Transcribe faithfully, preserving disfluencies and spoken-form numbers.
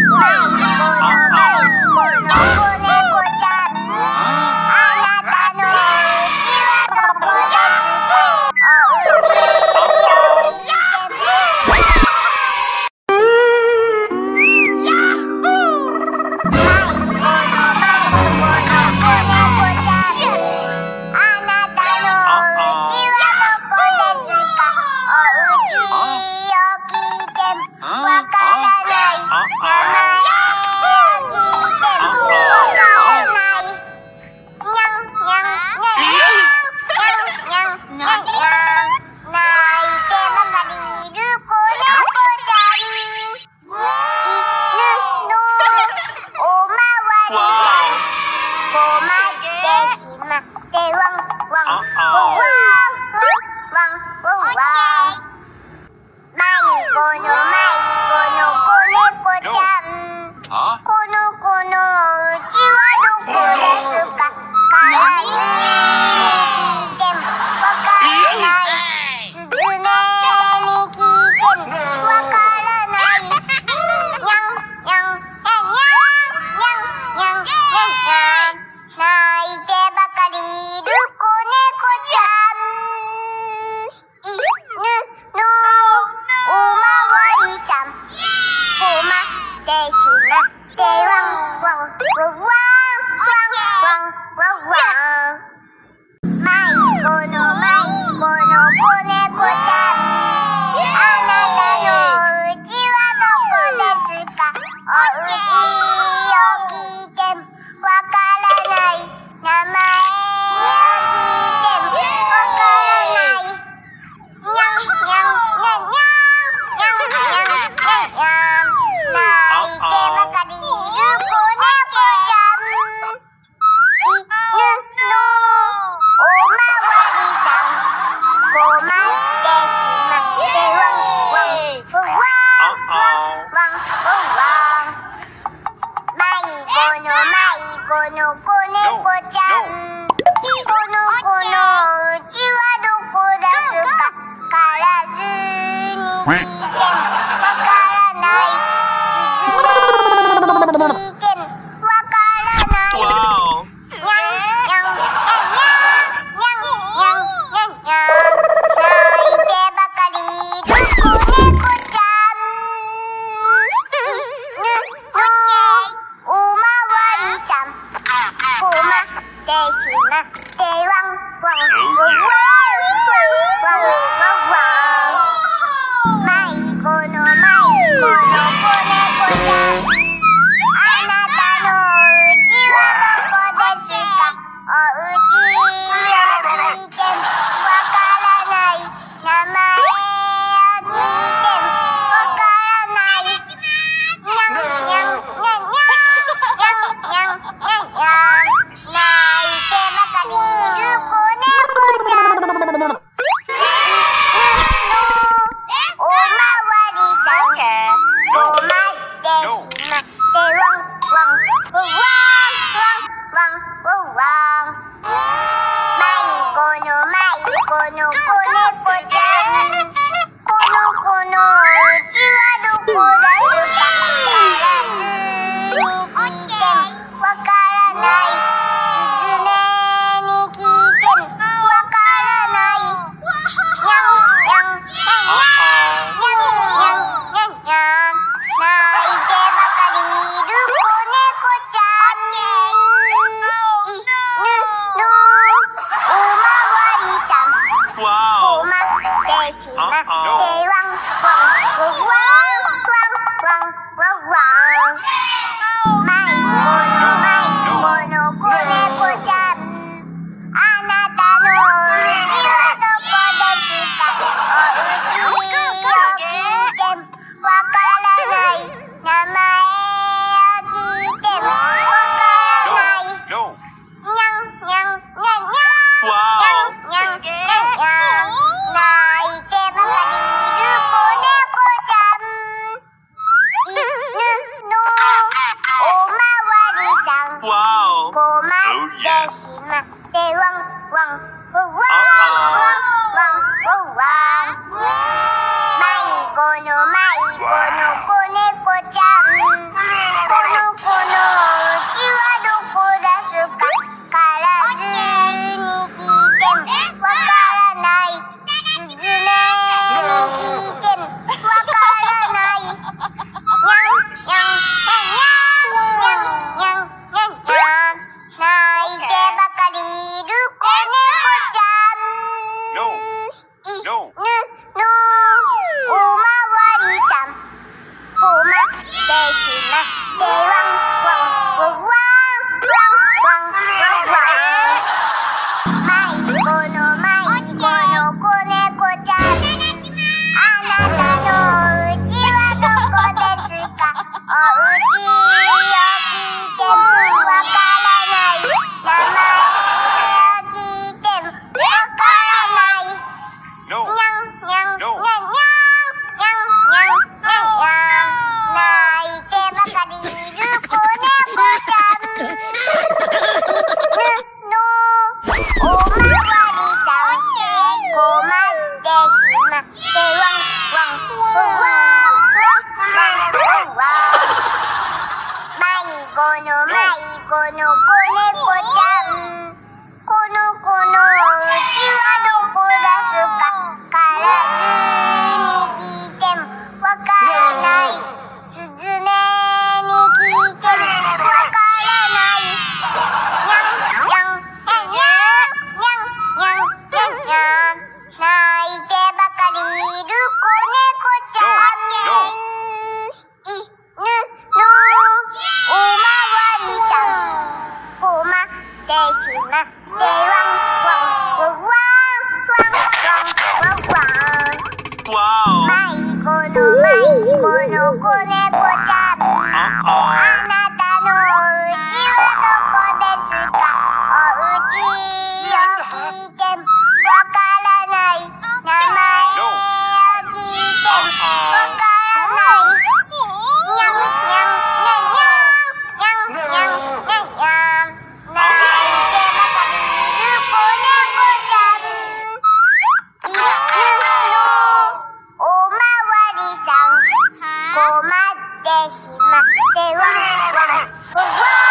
この迷子の子猫ちゃんの子猫ちゃん。この子のうちはどこだすか。カラスに聞いてもわからない。スズメに聞いてもわからない。にゃんにゃんにゃんにゃんにゃんにゃんにゃん。泣いてばかりいる子猫ちゃん。犬のおまわりさん。困ってしまってワンワンワンワンワンワンワン。迷子の迷子の子猫ちゃん。あなたのうちはどこですか。おうちを聞いてもわからない。名前を聞いてもわからない。にゃんにゃんにゃんにゃんにゃんにゃんにゃんにゃん。泣いてばかりいる子猫ちゃん。犬のおまわりさん。困ってしまってワンワンワンワン。